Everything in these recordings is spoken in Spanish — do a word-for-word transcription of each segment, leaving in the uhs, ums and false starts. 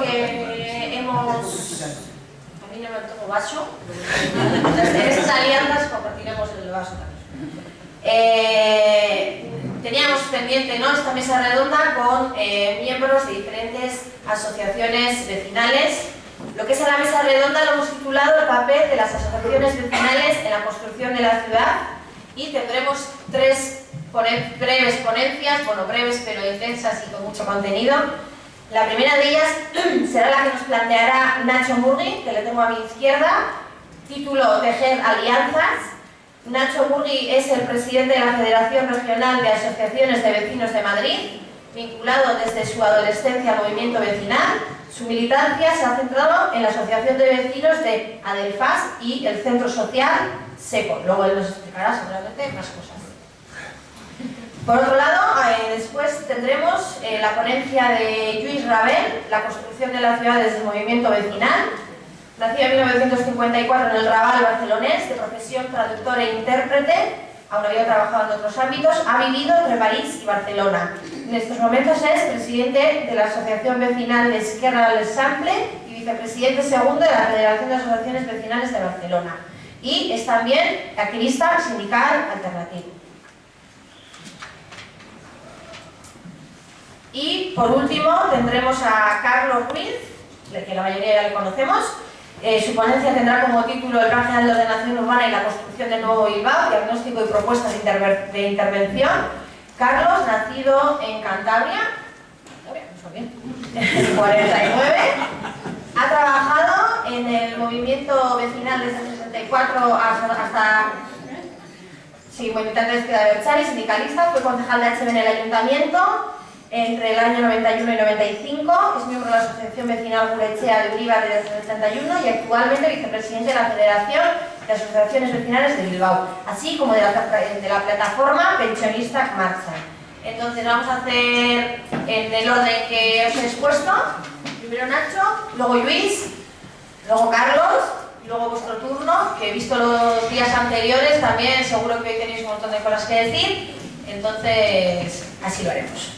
que hemos... A mí no me tomo vaso. En estas alianzas compartiremos el vaso también. Eh, teníamos pendiente, ¿no?, esta mesa redonda con eh, miembros de diferentes asociaciones vecinales. Lo que es la mesa redonda lo hemos titulado el papel de las asociaciones vecinales en la construcción de la ciudad, y tendremos tres ponen breves ponencias, bueno, breves pero intensas y con mucho contenido. La primera de ellas será la que nos planteará Nacho Murgui, que le tengo a mi izquierda, título Tejer Alianzas. Nacho Murgui es el presidente de la Federación Regional de Asociaciones de Vecinos de Madrid, vinculado desde su adolescencia al movimiento vecinal. Su militancia se ha centrado en la Asociación de Vecinos de Adelfas y el Centro Social Seco. Luego él nos explicará seguramente más cosas. Por otro lado, eh, después tendremos eh, la ponencia de Lluís Rabel, la construcción de la ciudad desde el movimiento vecinal. Nacido en mil novecientos cincuenta y cuatro en el Raval barcelonés, de profesión traductor e intérprete, aún había trabajado en otros ámbitos, ha vivido entre París y Barcelona. En estos momentos es presidente de la Asociación Vecinal de Esquerra del Sample y vicepresidente segundo de la Federación de Asociaciones Vecinales de Barcelona. Y es también activista sindical alternativo. Y por último tendremos a Carlos Ruiz, de que la mayoría ya le conocemos. Eh, su ponencia tendrá como título el Plan General de Ordenación Urbana y la construcción del Nuevo Bilbao, diagnóstico y propuestas de, interver de intervención. Carlos, nacido en Cantabria, en el cuarenta y nueve, ha trabajado en el movimiento vecinal desde el sesenta y cuatro hasta, hasta sí, militante de Izquierda Abertzale, sindicalista, fue concejal de H B en el ayuntamiento entre el año noventa y uno y noventa y cinco, es miembro de la Asociación Vecinal Gurechea de Uribarri desde el setenta y uno y actualmente vicepresidente de la Federación de Asociaciones Vecinales de Bilbao, así como de la, de la plataforma Pensionista Marcha. Entonces vamos a hacer en el orden que os he expuesto. Primero Nacho, luego Luis, luego Carlos, y luego vuestro turno, que he visto los días anteriores, también seguro que hoy tenéis un montón de cosas que decir, entonces así lo haremos.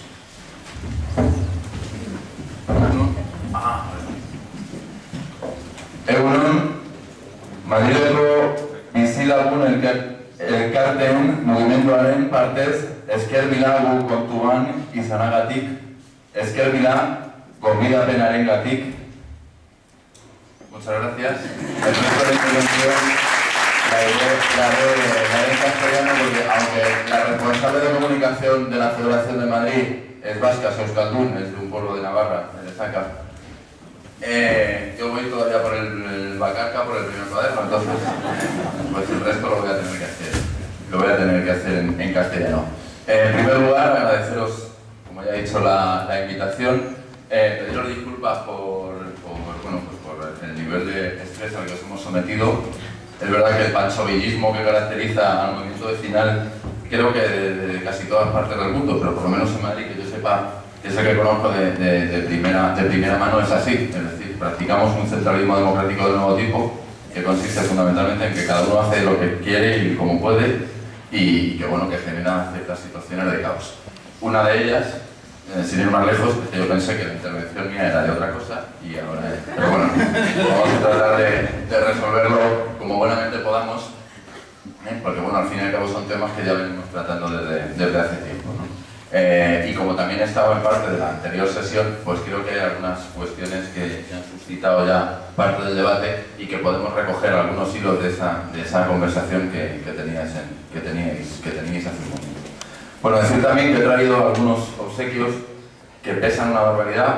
Egunon, Madrileko bizi lagun elkarteen mugimenduaren partez esker bila gu kontuan izanagatik, esker bila gonbidapenarengatik. Muchas gracias. El resto de la intervención la haré en castellano porque aunque la responsable de comunicación de la Federación de Madrid es vasca, euskaldun, es de un pueblo de Navarra, de Lezaca. Eh, yo voy todavía por el, el Bacarca, por el primer cuaderno, entonces pues el resto lo voy a tener que hacer, lo voy a tener que hacer en, en castellano. Eh, en primer lugar, agradeceros, como ya he dicho, la, la invitación, eh, pediros disculpas por, por, bueno, pues por el nivel de estrés al que os hemos sometido. Es verdad que el panchovillismo que caracteriza al movimiento vecinal creo que de, de casi todas partes del mundo, pero por lo menos en Madrid, que yo sepa, que es el que conozco de, de, de, primera, de primera mano, es así. Es decir, practicamos un centralismo democrático de nuevo tipo, que consiste fundamentalmente en que cada uno hace lo que quiere y como puede, y, y que, bueno, que genera ciertas situaciones de caos. Una de ellas, eh, sin ir más lejos, es que yo pensé que la intervención mía era de otra cosa, y ahora es. Pero bueno, vamos a tratar de, de resolverlo como buenamente podamos, ¿eh? Porque, bueno, al fin y al cabo son temas que ya venimos tratando desde, desde hace tiempo, ¿no? Eh, y como también he estado en parte de la anterior sesión, pues creo que hay algunas cuestiones que han suscitado ya parte del debate y que podemos recoger algunos hilos de esa, de esa conversación que, que, teníais en, que, teníais, que teníais hace un momento. Bueno, decir también que he traído algunos obsequios que pesan una barbaridad.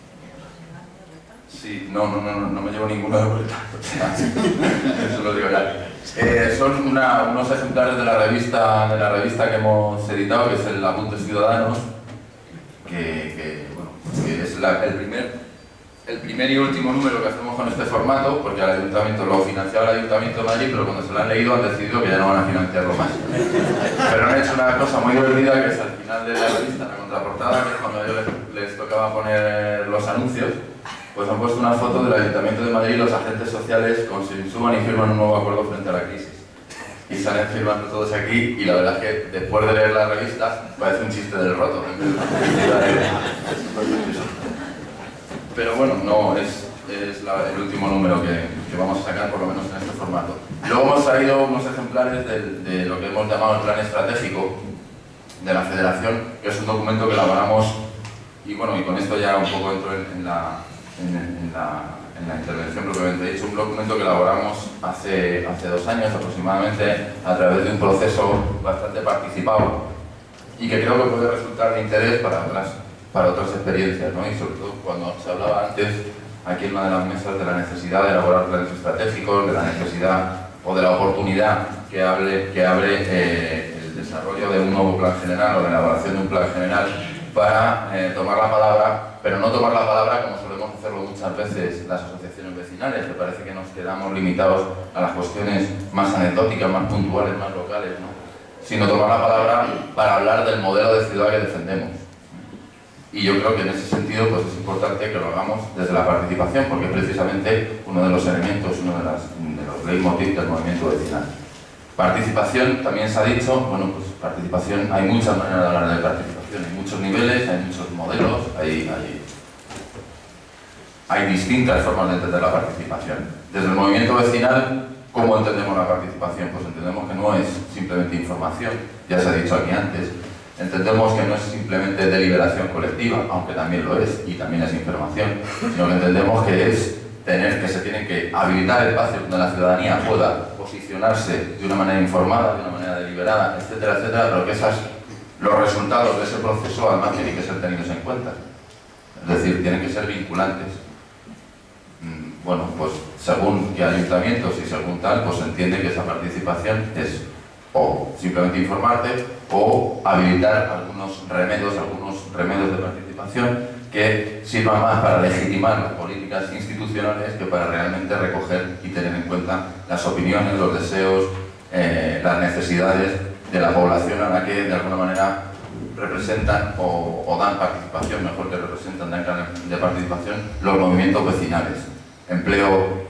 Sí, no, no, no, no me llevo ninguno de vuelta. Eso lo digo ya. Eh, son una, unos ejemplares de la revista de la revista que hemos editado, que es el Apuntes Ciudadanos, que, que, bueno, que es la, el, primer, el primer y último número que hacemos con este formato, porque al ayuntamiento lo financiaba el Ayuntamiento de Madrid, pero cuando se lo han leído han decidido que ya no van a financiarlo más. Pero han hecho una cosa muy divertida, que es al final de la revista, la contraportada, que es cuando a ellos les, les tocaba poner los anuncios, pues han puesto una foto del Ayuntamiento de Madrid y los agentes sociales con se insuman y firman un nuevo acuerdo frente a la crisis. Y salen firmando todos aquí, y la verdad es que después de leer la revista parece un chiste del roto. pero bueno, no es, es la, el último número que, que vamos a sacar, por lo menos en este formato. Luego hemos traído unos ejemplares de, de lo que hemos llamado el Plan Estratégico de la Federación, que es un documento que elaboramos, y bueno, y con esto ya un poco entro en, en, la, en, en, la, en la intervención propiamente dicho, un documento que elaboramos hace, hace dos años aproximadamente a través de un proceso bastante participado y que creo que puede resultar de interés para otras, para otras experiencias, ¿no? Y sobre todo cuando se hablaba antes aquí en una de las mesas de la necesidad de elaborar planes estratégicos, de la necesidad o de la oportunidad que, hable, que abre eh, el desarrollo de un nuevo plan general o la elaboración de un plan general para eh, tomar la palabra, pero no tomar la palabra como solemos hacerlo muchas veces las asociaciones vecinales, que parece que nos quedamos limitados a las cuestiones más anecdóticas, más puntuales, más locales, ¿no? Sino tomar la palabra para hablar del modelo de ciudad que defendemos. Y yo creo que en ese sentido pues, es importante que lo hagamos desde la participación, porque es precisamente uno de los elementos, uno de, las, de los leitmotiv del movimiento vecinal. Participación, también se ha dicho, bueno, pues participación, hay muchas maneras de hablar de participación, hay muchos niveles, hay muchos modelos, hay, hay, hay distintas formas de entender la participación. Desde el movimiento vecinal, ¿cómo entendemos la participación? Pues entendemos que no es simplemente información, ya se ha dicho aquí antes, entendemos que no es simplemente deliberación colectiva, aunque también lo es, y también es información, sino que entendemos que es tener que se tiene que habilitar espacios donde la ciudadanía pueda posicionarse de una manera informada, de una manera deliberada, etcétera, etcétera, pero que esas, los resultados de ese proceso además tienen que ser tenidos en cuenta. Es decir, tienen que ser vinculantes. Bueno, pues según qué ayuntamientos y según tal, pues se entiende que esa participación es o simplemente informarte o habilitar algunos remedios, algunos remedios de participación que sirvan más para legitimar las políticas institucionales que para realmente recoger y tener en cuenta las opiniones, los deseos, eh, las necesidades de la población a la que de alguna manera representan o, o dan participación, mejor que representan, dan de participación los movimientos vecinales. Empleo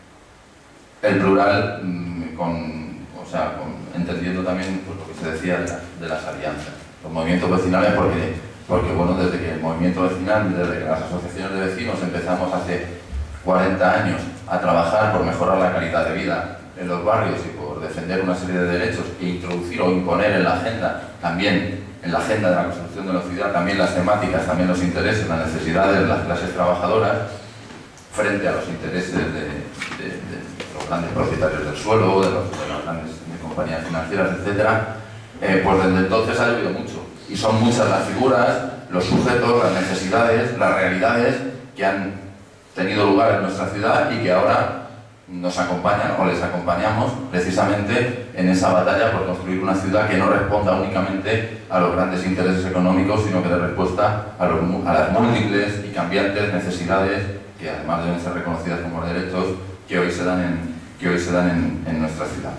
el plural mmm, con, o sea, con, entendiendo también pues, lo que se decía de, la, de las alianzas. Los movimientos vecinales porque, porque bueno, desde que el movimiento vecinal, desde que las asociaciones de vecinos empezamos hace cuarenta años a trabajar por mejorar la calidad de vida en los barrios y por defender una serie de derechos e introducir o imponer en la agenda, también en la agenda de la construcción de la ciudad, también las temáticas, también los intereses, las necesidades de las clases trabajadoras, frente a los intereses de, de, de los grandes propietarios del suelo, de, los, de las grandes de compañías financieras, etcétera, eh, pues desde entonces ha llovido mucho. Y son muchas las figuras, los sujetos, las necesidades, las realidades que han tenido lugar en nuestra ciudad y que ahora nos acompañan o les acompañamos precisamente en esa batalla por construir una ciudad que no responda únicamente a los grandes intereses económicos, sino que dé respuesta a, los, a las múltiples y cambiantes necesidades que además deben ser reconocidas como derechos que hoy se dan en, que hoy se dan en, en nuestra ciudad.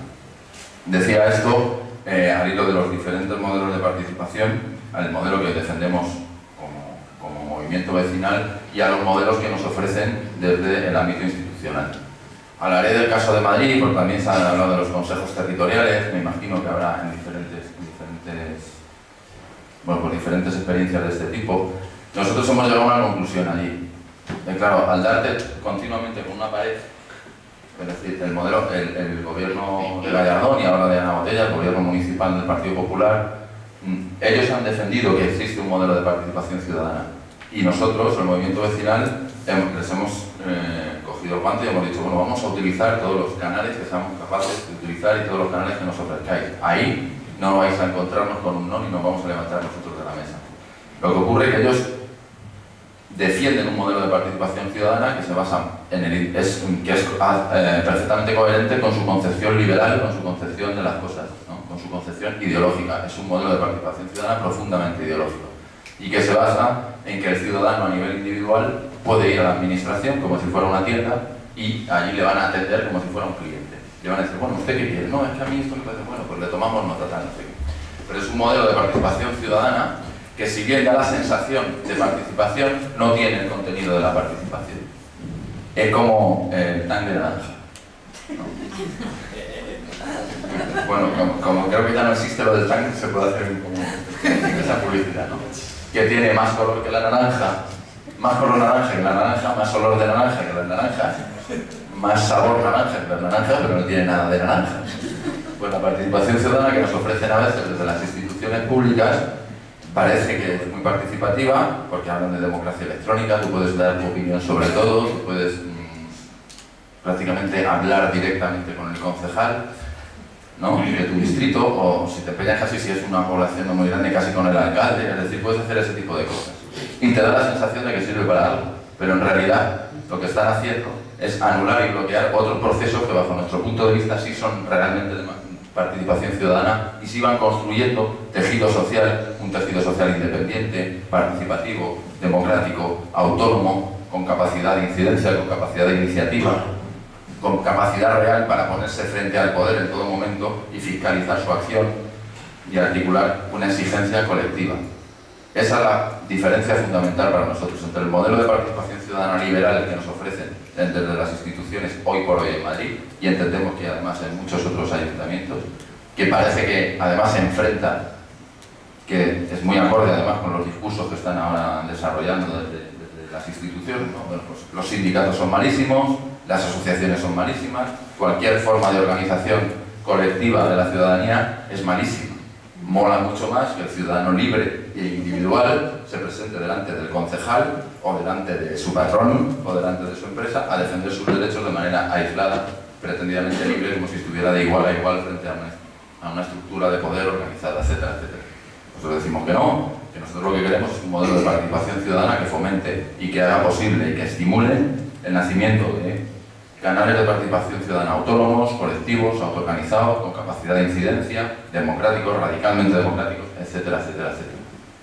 Decía esto eh, al hilo de los diferentes modelos de participación, al modelo que defendemos como, como movimiento vecinal y a los modelos que nos ofrecen desde el ámbito institucional. Hablaré del caso de Madrid, porque también se ha hablado de los consejos territoriales, me imagino que habrá en diferentes, diferentes, bueno, pues diferentes experiencias de este tipo. Nosotros hemos llegado a una conclusión allí. Eh, claro, al darte continuamente con una pared, es decir, el modelo, el, el gobierno de Gallardón y ahora de Ana Botella, el gobierno municipal del Partido Popular, ellos han defendido que existe un modelo de participación ciudadana y nosotros, el movimiento vecinal, hemos, les hemos eh, cogido el guante y hemos dicho, bueno, vamos a utilizar todos los canales que seamos capaces de utilizar y todos los canales que nos ofrezcáis. Ahí no vais a encontrarnos con un no ni nos vamos a levantar nosotros de la mesa. Lo que ocurre es que ellos defienden un modelo de participación ciudadana que se basa en el, es, que es eh, perfectamente coherente con su concepción liberal, con su concepción de las cosas, ¿no? Con su concepción ideológica. Es un modelo de participación ciudadana profundamente ideológico y que se basa en que el ciudadano a nivel individual puede ir a la administración como si fuera una tienda y allí le van a atender como si fuera un cliente. Le van a decir, bueno, ¿usted qué quiere? No, es que a mí esto me parece bueno, pues le tomamos nota, tal, no sé qué. Pero es un modelo de participación ciudadana que si bien da la sensación de participación, no tiene el contenido de la participación. Es como el tan de naranja, ¿no? Bueno, como, como creo que ya no existe lo del tan, se puede hacer como esa publicidad, ¿no? Que tiene más color que la naranja, más color naranja que la naranja, más olor de naranja que la naranja, más sabor naranja que la naranja, pero no tiene nada de naranja. Pues la participación ciudadana que nos ofrecen a veces desde las instituciones públicas parece que es muy participativa, porque hablan de democracia electrónica, tú puedes dar tu opinión sobre todo, tú puedes mmm, prácticamente hablar directamente con el concejal, ¿no?, de tu distrito, o si te empeñas casi, si es una población no muy grande, casi con el alcalde, es decir, puedes hacer ese tipo de cosas. Y te da la sensación de que sirve para algo, pero en realidad lo que están haciendo es anular y bloquear otros procesos que bajo nuestro punto de vista sí son realmente de participación ciudadana y sí van construyendo tejido social, un tejido social independiente, participativo, democrático, autónomo, con capacidad de incidencia, con capacidad de iniciativa, con capacidad real para ponerse frente al poder en todo momento y fiscalizar su acción y articular una exigencia colectiva. Esa es la diferencia fundamental para nosotros entre el modelo de participación ciudadana liberal que nos ofrecen desde las instituciones hoy por hoy en Madrid, y entendemos que además en muchos otros ayuntamientos, que parece que además se enfrenta, que es muy acorde además con los discursos que están ahora desarrollando desde, desde las instituciones, ¿no? Bueno, pues los sindicatos son malísimos, las asociaciones son malísimas, cualquier forma de organización colectiva de la ciudadanía es malísima. Mola mucho más que el ciudadano libre e individual se presente delante del concejal o delante de su patrón o delante de su empresa a defender sus derechos de manera aislada, pretendidamente libre, como si estuviera de igual a igual frente a una, a una estructura de poder organizada, etcétera, etcétera. Nosotros decimos que no, que nosotros lo que queremos es un modelo de participación ciudadana que fomente y que haga posible y que estimule el nacimiento de canales de participación ciudadana autónomos, colectivos, autoorganizados, con capacidad de incidencia, democráticos, radicalmente democráticos, etcétera, etcétera, etcétera.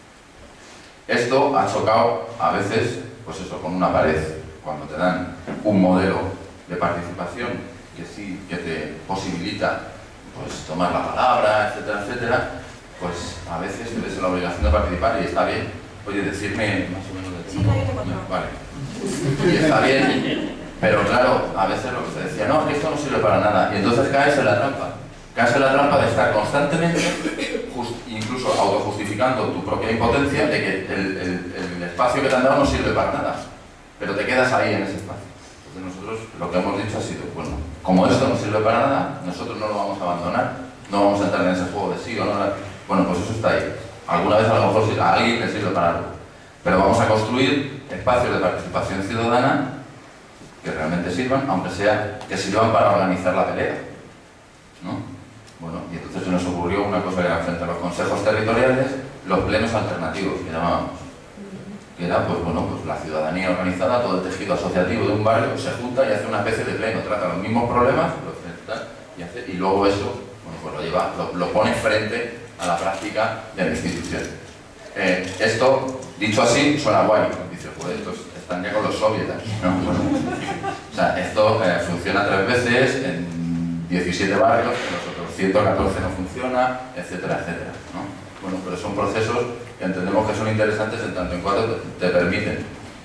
Esto ha chocado a veces, pues eso, con una pared, cuando te dan un modelo de participación que sí, que te posibilita pues tomar la palabra, etcétera, etcétera, pues a veces te ves en la obligación de participar y está bien. Oye, decirme más o menos de tiempo. Sí, no, no, vale. Y está bien. Pero claro, a veces lo que se decía, no, es que esto no sirve para nada. Y entonces caes en la trampa. Caes en la trampa de estar constantemente, just, incluso autojustificando tu propia impotencia, de que el, el, el espacio que te han dado no sirve para nada. Pero te quedas ahí en ese espacio. Entonces nosotros lo que hemos dicho ha sido, bueno, como esto no sirve para nada, nosotros no lo vamos a abandonar, no vamos a entrar en ese juego de sí o no. Bueno, pues eso está ahí. Alguna vez a lo mejor a alguien le sirve para algo. Pero vamos a construir espacios de participación ciudadana que realmente sirvan, aunque sea que sirvan para organizar la pelea, ¿no? Bueno, y entonces se nos ocurrió una cosa que era frente a los consejos territoriales, los plenos alternativos, que llamábamos, que era, pues bueno, pues la ciudadanía organizada, todo el tejido asociativo de un barrio se junta y hace una especie de pleno, trata los mismos problemas, y, hace, y luego eso, bueno, pues lo lleva, lo, lo pone frente a la práctica de la institución. Eh, esto, dicho así, suena guay, dice, pues esto es, están ya con los soviets aquí, ¿no? Bueno, o sea, esto eh, funciona tres veces en diecisiete barrios, en los otros ciento catorce no funciona, etcétera, etcétera, ¿no? Bueno, pero son procesos que entendemos que son interesantes en tanto en cuanto te, te permiten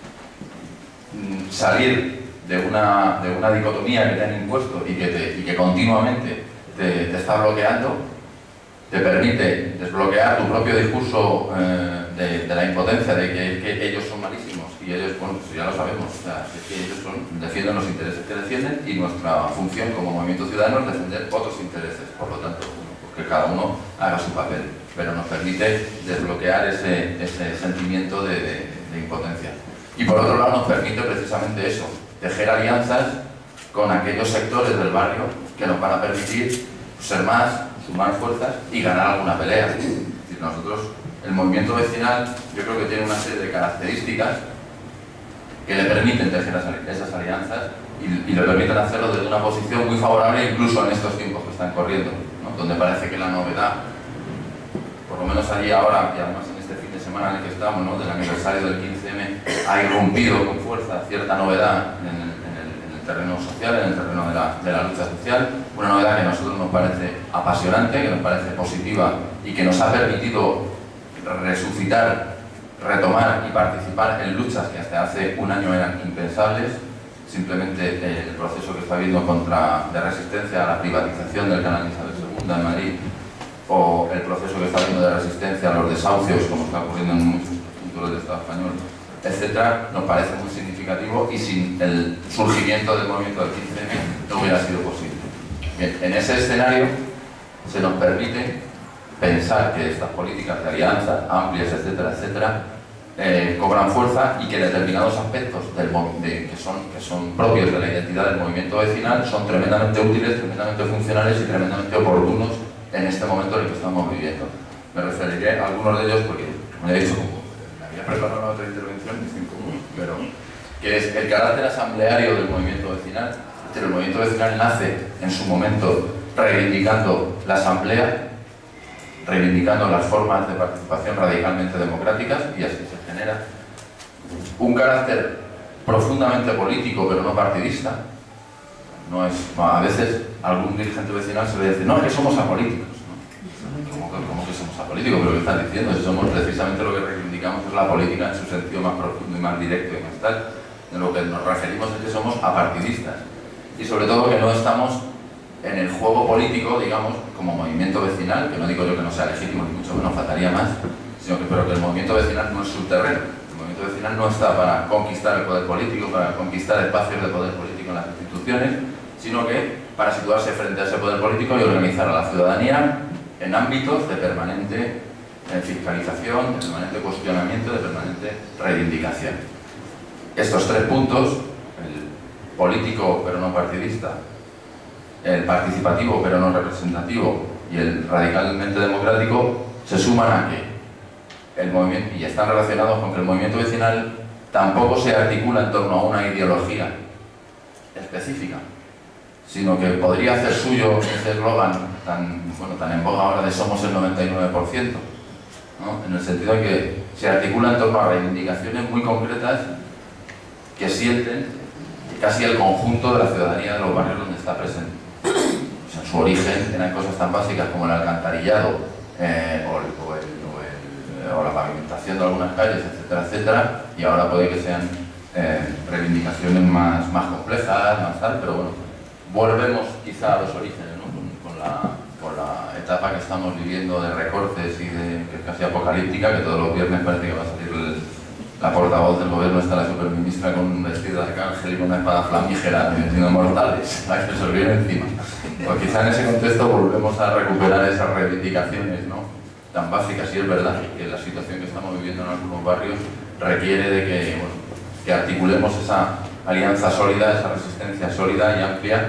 salir de una, de una dicotomía que te han impuesto y que, te, y que continuamente te, te está bloqueando, te permite desbloquear tu propio discurso eh, de, de la impotencia, de que, que ellos son malísimos y ellos, bueno, pues ya lo sabemos, o sea, es que ellos son, defienden los intereses que defienden y nuestra función como movimiento ciudadano es defender otros intereses, por lo tanto, bueno, pues que cada uno haga su papel, pero nos permite desbloquear ese, ese sentimiento de, de, de impotencia. Y por otro lado nos permite precisamente eso, tejer alianzas con aquellos sectores del barrio que nos van a permitir ser más, sumar fuerzas y ganar alguna pelea. Es decir, nosotros, el movimiento vecinal, yo creo que tiene una serie de características que le permiten tejer esas alianzas y, y le permiten hacerlo desde una posición muy favorable incluso en estos tiempos que están corriendo, ¿no? Donde parece que la novedad, por lo menos allí ahora, y además en este fin de semana en el que estamos, ¿no?, del aniversario del quince eme, ha irrumpido con fuerza cierta novedad en el, en el, en el terreno social, en el terreno de la, de la lucha social, una novedad que a nosotros nos parece apasionante, que nos parece positiva y que nos ha permitido resucitar, retomar y participar en luchas que hasta hace un año eran impensables. Simplemente eh, el proceso que está habiendo contra, de resistencia a la privatización del canal Isabel segunda en Madrid, o el proceso que está habiendo de resistencia a los desahucios, como está ocurriendo en muchos puntos del Estado español, etcétera, nos parece muy significativo y sin el surgimiento del movimiento del quince eme no hubiera sido posible. Bien, en ese escenario se nos permite pensar que estas políticas de alianzas amplias, etcétera, etcétera, eh, cobran fuerza y que determinados aspectos del, de, que, son, que son propios de la identidad del movimiento vecinal son tremendamente útiles, tremendamente funcionales y tremendamente oportunos en este momento en el que estamos viviendo. Me referiré a algunos de ellos porque, como he dicho, me había preparado otra intervención, pero que es el carácter asambleario del movimiento vecinal. El movimiento vecinal nace en su momento reivindicando la asamblea, reivindicando las formas de participación radicalmente democráticas, y así se genera un carácter profundamente político pero no partidista. No es, no, a veces algún dirigente vecinal se le dice, no, es que somos apolíticos, ¿no? ¿Cómo, cómo que somos apolíticos? Pero ¿qué están diciendo? Si somos precisamente lo que reivindicamos es la política en su sentido más profundo y más directo y más tal. De lo que nos referimos es que somos apartidistas y sobre todo que no estamos en el juego político, digamos, como movimiento vecinal, que no digo yo que no sea legítimo, ni mucho menos, faltaría más, sino que, pero que el movimiento vecinal no es su terreno. El movimiento vecinal no está para conquistar el poder político, para conquistar espacios de poder político en las instituciones, sino que para situarse frente a ese poder político y organizar a la ciudadanía en ámbitos de permanente fiscalización, de permanente cuestionamiento, de permanente reivindicación. Estos tres puntos, el político pero no partidista, el participativo pero no representativo y el radicalmente democrático, se suman a que el movimiento, y están relacionados con que el movimiento vecinal tampoco se articula en torno a una ideología específica, sino que podría hacer suyo ese eslogan tan, bueno, tan en boga ahora de somos el noventa y nueve por ciento, ¿no? En el sentido de que se articula en torno a reivindicaciones muy concretas que sienten casi el conjunto de la ciudadanía de los barrios donde está presente. Pues en su origen eran cosas tan básicas como el alcantarillado eh, o, el, o, el, o, el, o la pavimentación de algunas calles, etcétera, etcétera, y ahora puede que sean eh, reivindicaciones más, más complejas, más tal, pero bueno, volvemos quizá a los orígenes, ¿no? con, con, la, con la etapa que estamos viviendo de recortes y de que es casi apocalíptica, que todos los viernes parece que va a salir el, la portavoz del gobierno, está la superministra con un vestido de arcángel y con una espada flamígera diciendo mortales, la que se os viene encima. Pues quizá en ese contexto volvemos a recuperar esas reivindicaciones, ¿no? Tan básicas, y es verdad que la situación que estamos viviendo en algunos barrios requiere de que, bueno, que articulemos esa alianza sólida, esa resistencia sólida y amplia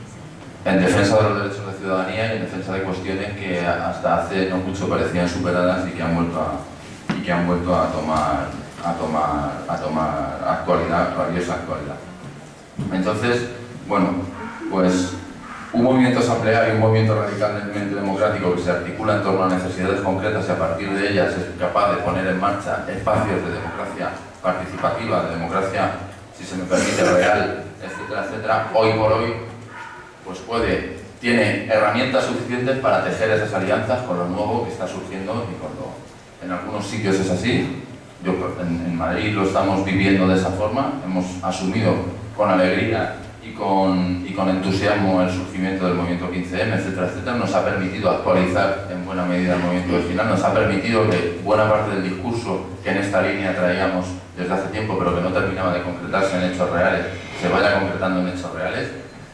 en defensa de los derechos de ciudadanía y en defensa de cuestiones que hasta hace no mucho parecían superadas y que han vuelto a, y que han vuelto a tomar a tomar, a tomar actualidad, rabiosa actualidad. Entonces, bueno, pues un movimiento asambleario, un movimiento radicalmente democrático que se articula en torno a necesidades concretas y a partir de ellas es capaz de poner en marcha espacios de democracia participativa, de democracia, si se me permite, real, etcétera, etcétera, hoy por hoy, pues puede, tiene herramientas suficientes para tejer esas alianzas con lo nuevo que está surgiendo y con lo, en algunos sitios es así. Yo, en, en Madrid lo estamos viviendo de esa forma, hemos asumido con alegría y con, y con entusiasmo el surgimiento del movimiento quince eme, etcétera, etcétera, nos ha permitido actualizar en buena medida el movimiento vecinal, nos ha permitido que buena parte del discurso que en esta línea traíamos desde hace tiempo, pero que no terminaba de concretarse en hechos reales, se vaya concretando en hechos reales,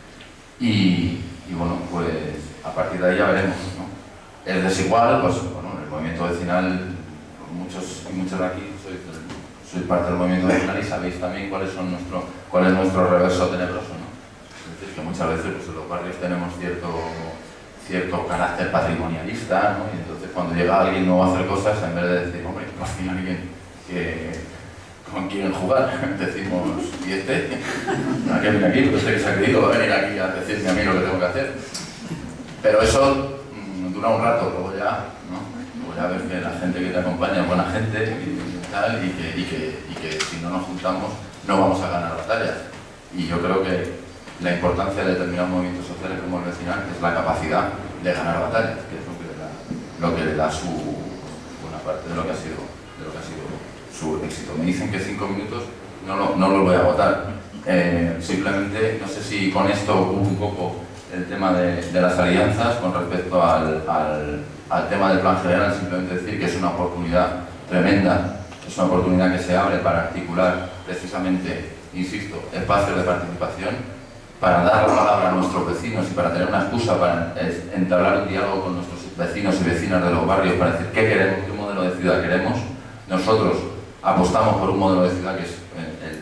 y, y bueno, pues a partir de ahí ya veremos, ¿no? Es desigual, pues bueno, el movimiento vecinal, muchos y muchos de aquí sois, sois parte del movimiento vecinal y sabéis también cuáles son nuestro, cuál es nuestro reverso tenebroso, ¿no? Es decir, que muchas veces pues, en los barrios tenemos cierto, cierto carácter patrimonialista, ¿no? Y entonces cuando llega alguien nuevo a hacer cosas, en vez de decir, hombre, por fin alguien que, con quien jugar, decimos, ¿y este? ¿A qué viene aquí? Porque este que se ha creído va a venir aquí a decirme a mí lo que tengo que hacer. Pero eso mmm, dura un rato, luego ya, ¿no? Luego ya ves que la gente que te acompaña es buena gente y tal, y que, y que, y que si no nos juntamos no vamos a ganar batallas. Y yo creo que la importancia de determinados movimientos sociales como el vecinal es la capacidad de ganar batallas, que es lo que le da, lo que le da su buena parte de lo que ha sido, de lo que ha sido su éxito. Me dicen que cinco minutos no lo, no lo voy a votar. Eh, simplemente, no sé si con esto hubo un poco el tema de, de las alianzas con respecto al, al, al tema del plan general, simplemente decir que es una oportunidad tremenda es una oportunidad que se abre para articular precisamente, insisto, espacios de participación, para dar la palabra a nuestros vecinos y para tener una excusa para entablar un diálogo con nuestros vecinos y vecinas de los barrios para decir qué queremos, qué modelo de ciudad queremos. Nosotros apostamos por un modelo de ciudad que es el, el,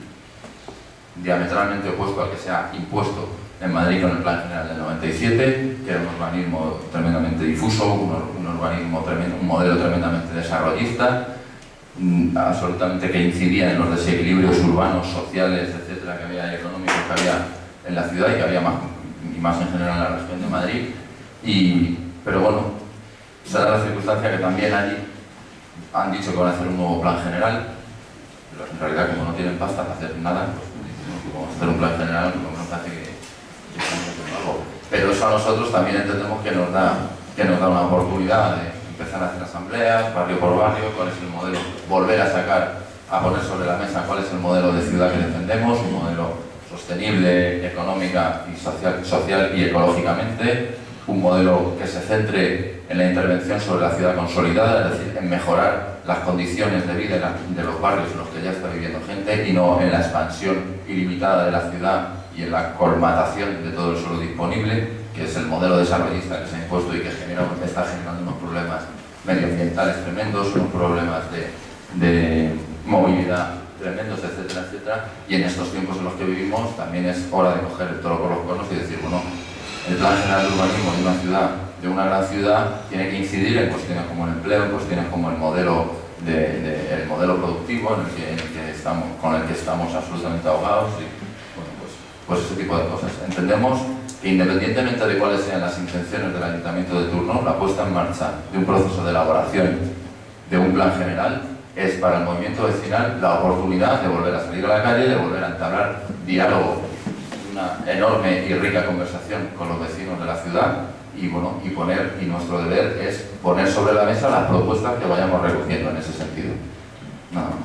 el diametralmente opuesto al que se ha impuesto en Madrid con el Plan General del noventa y siete, que era un urbanismo tremendamente difuso, un, un urbanismo tremendo, un modelo tremendamente desarrollista, absolutamente que incidía en los desequilibrios urbanos, sociales, etcétera, que había, económicos que había en la ciudad y que había más, y más en general en la región de Madrid. Y, pero bueno, se da la circunstancia que también allí han dicho que van a hacer un nuevo plan general, pero en realidad como no tienen pasta para hacer nada, pues decimos que vamos a hacer un plan general, como nos hace que, que estamos haciendo algo. Pero eso a nosotros también entendemos que nos da, que nos da una oportunidad de empezar a hacer asambleas, barrio por barrio, cuál es el modelo, volver a sacar, a poner sobre la mesa cuál es el modelo de ciudad que defendemos, un modelo sostenible económica y social, social y ecológicamente, un modelo que se centre en la intervención sobre la ciudad consolidada, es decir, en mejorar las condiciones de vida de los barrios en los que ya está viviendo gente y no en la expansión ilimitada de la ciudad y en la colmatación de todo el suelo disponible, que es el modelo desarrollista que se ha impuesto y que genera, está generando unos problemas medioambientales tremendos, unos problemas de, de movilidad tremendos, etcétera, etcétera. Y en estos tiempos en los que vivimos también es hora de coger el toro por los cuernos y decir, bueno, el plan general de urbanismo de una ciudad, de una gran ciudad, tiene que incidir en cuestiones como el empleo, en cuestiones como el modelo, de, de, el modelo productivo en el, que, en el que estamos, con el que estamos absolutamente ahogados y bueno, pues, pues ese tipo de cosas. Entendemos que independientemente de cuáles sean las intenciones del ayuntamiento de turno, la puesta en marcha de un proceso de elaboración de un plan general es para el movimiento vecinal la oportunidad de volver a salir a la calle, de volver a entablar diálogo, una enorme y rica conversación con los vecinos de la ciudad y, bueno, y, poner, y nuestro deber es poner sobre la mesa las propuestas que vayamos recogiendo en ese sentido. Nada más.